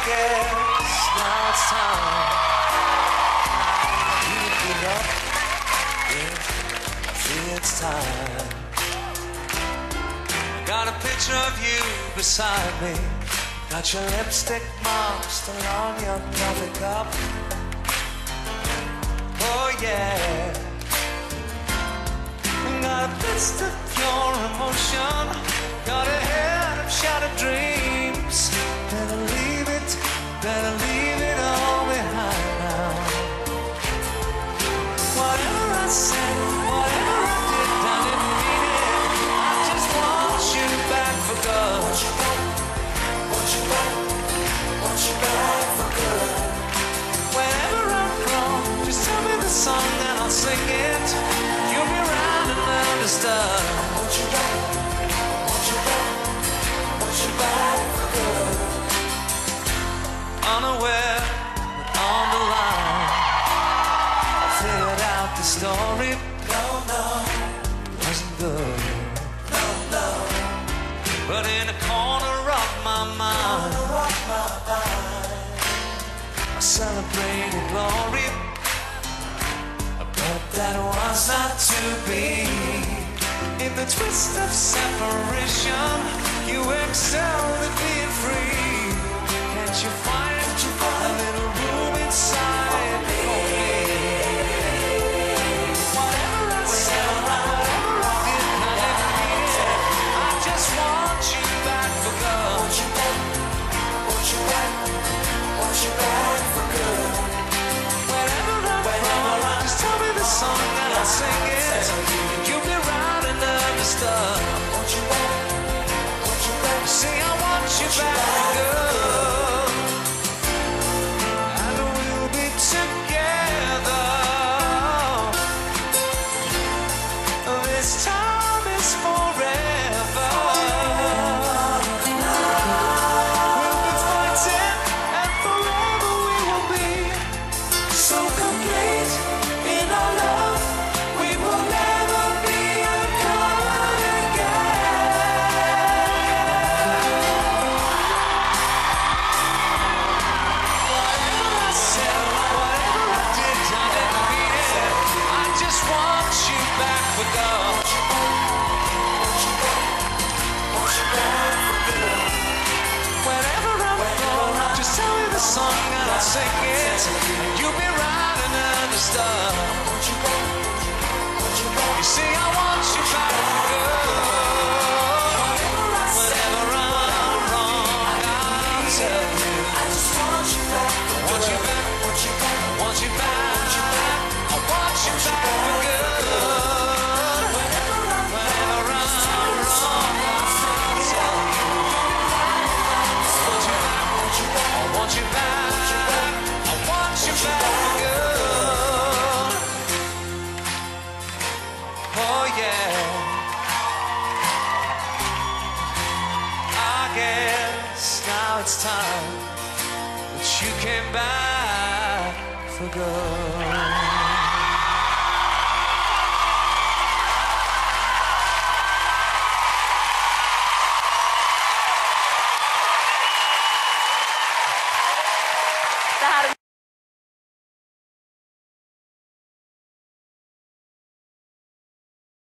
guess now it's time you give up. Yeah, I feel it's time. Got a picture of you beside me. Got your lipstick mark still on your coffee cup. Oh yeah. Got a fist of pure emotion. Got a head of shattered dreams. Better leave it all behind now. Whatever I said, whatever I did, I didn't mean it. I just want you back for good. Want you back for good. Whenever I'm wrong, just tell me the song and I'll sing it. You'll be around and understood. Want you back for good. Unaware, but on the line, I figured out the story. No, wasn't good. No. But in a corner of my mind, I celebrated glory. But that was not to be. In the twist of separation, you excelled at being free. Can't you find a little room inside for me? Whatever I said, whatever I did, I didn't mean it. I just want you back for good. Want you back for good. Whenever I'm wrong, just tell me the song and I'll sing it. You'll be right and understood. Want you back. See, I want you back for good. And we'll be together. This time is forever. We'll be fighting and forever we will be so complete in our love. We will never be apart again. Whatever I said, whatever I did, I didn't mean it. I just want you back for good. Whenever I'm wrong, just tell me the song and I'll sing it. You'll be right and understood. You see, I want you back for good. Whenever I'm wrong, I'll tell you. I just want you back. Want you back. Want you back. I want you back for good. Whenever I'm wrong, I'll tell you. I want you back. I want you back for good. Oh yeah. I guess now it's time that you came back for good.